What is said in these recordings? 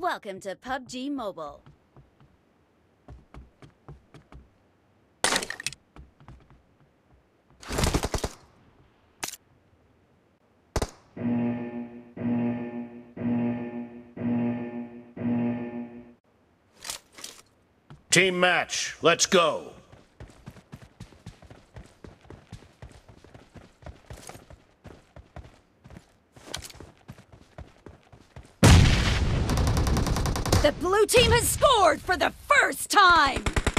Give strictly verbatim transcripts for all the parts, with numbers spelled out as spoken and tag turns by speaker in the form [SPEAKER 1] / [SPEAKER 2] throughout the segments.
[SPEAKER 1] Welcome to P U B G Mobile.
[SPEAKER 2] Team match, let's go.
[SPEAKER 1] The blue team has scored for the first time!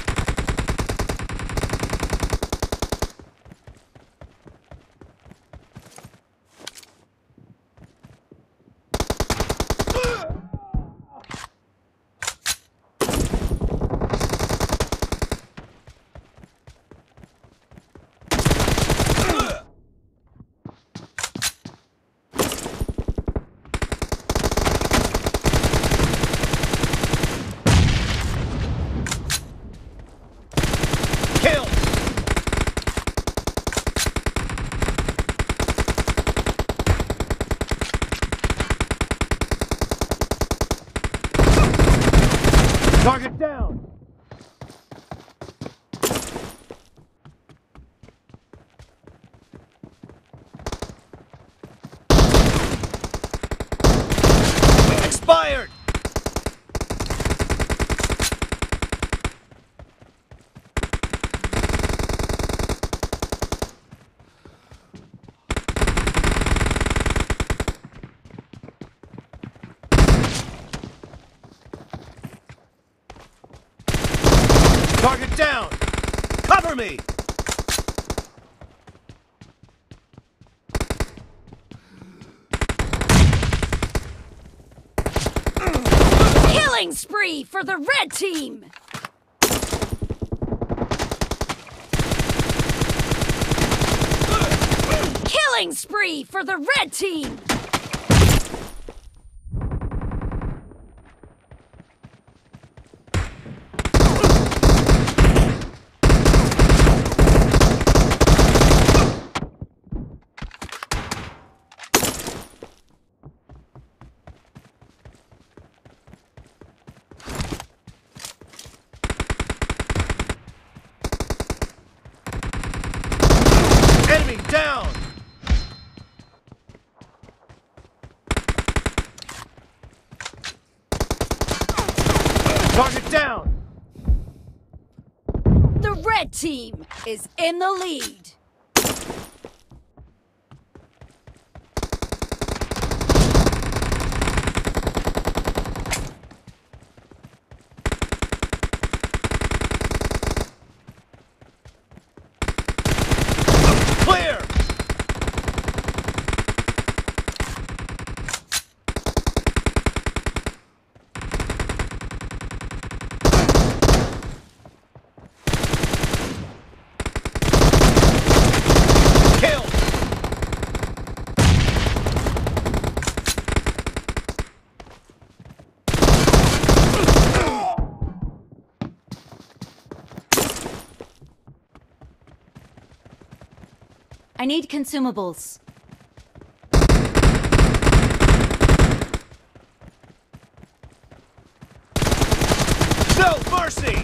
[SPEAKER 2] Target down! Expired! Target down! Cover me!
[SPEAKER 1] Killing spree for the red team! Killing spree for the red team!
[SPEAKER 2] Enemy down! Target down!
[SPEAKER 1] The red team is in the lead.
[SPEAKER 2] Clear! Kill!
[SPEAKER 1] I need consumables.
[SPEAKER 2] No mercy!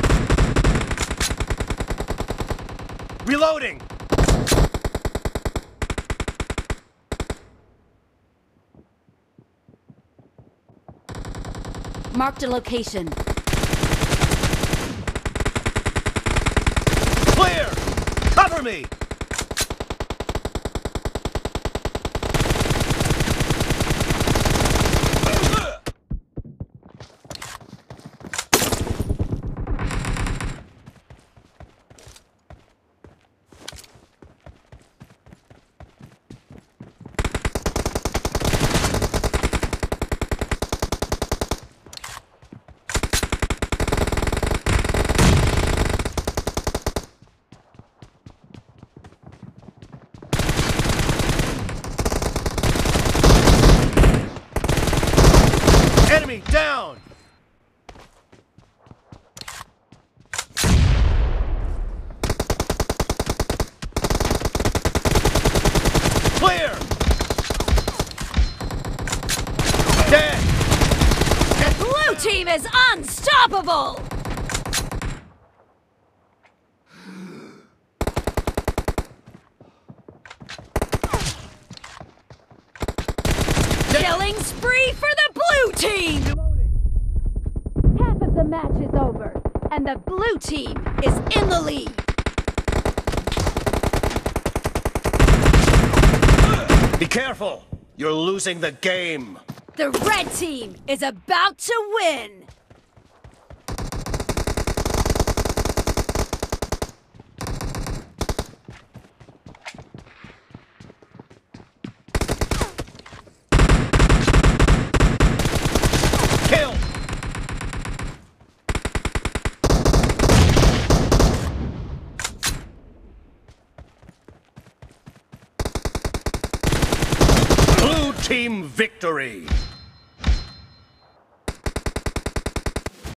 [SPEAKER 2] Reloading!
[SPEAKER 1] Marked a location.
[SPEAKER 2] Clear! Cover me!
[SPEAKER 1] team is unstoppable! Killing spree for the blue team! Half of the match is over, and the blue team is in the lead.
[SPEAKER 2] Be careful! You're losing the game!
[SPEAKER 1] The red team is about to win!
[SPEAKER 2] Kill! Blue team victory!